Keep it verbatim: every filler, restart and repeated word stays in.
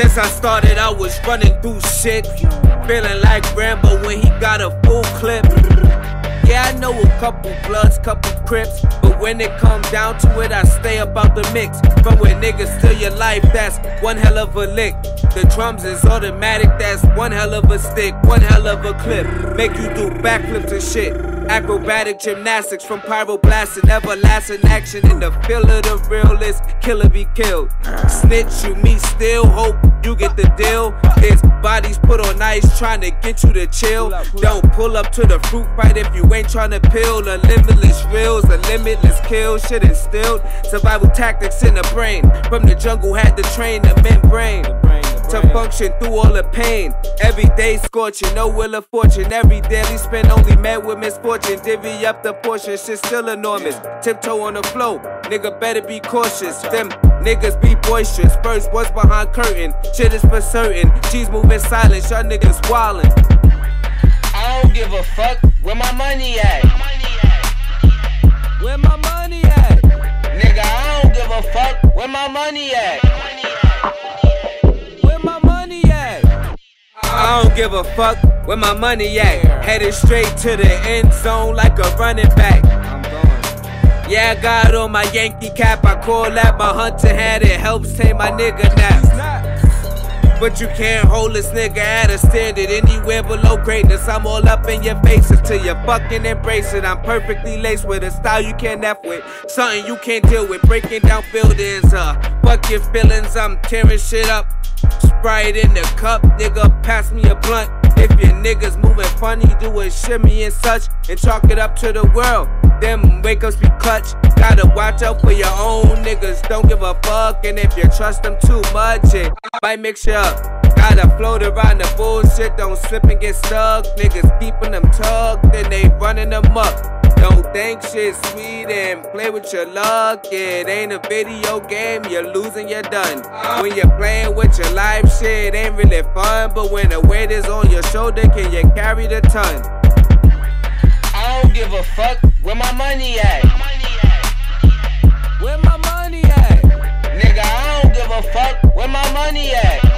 Since I started, I was running through shit, feeling like Rambo when he got a full clip. Yeah, I know a couple Bloods, couple Crips, but when it comes down to it, I stay about the mix. From where niggas steal your life, that's one hell of a lick. The drums is automatic, that's one hell of a stick, one hell of a clip. Make you do backflips and shit. Acrobatic gymnastics from pyroblasting, everlasting action in the feel of the realest. Killer be killed. Snitch, you me still, hope you get the deal. There's bodies put on ice trying to get you to chill. Don't pull up to the fruit fight if you ain't trying to peel. The limitless reels, the limitless kills, shit instilled. Survival tactics in the brain. From the jungle had to train the membrane to function through all the pain. Every day scorching, no will of fortune. Every daily spent only met with misfortune. Divvy up the portion, shit still enormous. Tiptoe on the flow, nigga better be cautious. Them niggas be boisterous. First what's behind curtain, shit is for certain. G's moving silent, y'all niggas wildin'. I don't give a fuck where my money at. Where my money at? Nigga, I don't give a fuck where my money at. I don't give a fuck where my money at. Headed straight to the end zone like a running back. I'm going. Yeah, I got on my Yankee cap. I call that my hunter hat. It helps tame my nigga naps. But you can't hold this nigga at a standard anywhere below greatness. I'm all up in your faces till you fucking embrace it. I'm perfectly laced with a style you can't F with, something you can't deal with. Breaking down buildings, uh, fuck your feelings. I'm tearing shit up. Sprite in the cup, nigga, pass me a blunt. If your niggas moving funny, do a shimmy and such, and chalk it up to the world. Them wake-ups be clutch. Gotta watch out for your own niggas, don't give a fuck. And if you trust them too much, it might mix you up. Gotta float around the bullshit, don't slip and get stuck. Niggas keeping them tucked, then they running them up. Don't think shit sweet and play with your luck. It ain't a video game, you're losing, you're done. When you're playing with your life, shit ain't really fun. But when the weight is on your shoulder, can you carry the ton? I don't give a fuck where my money at. Where my money at? Nigga, I don't give a fuck where my money at.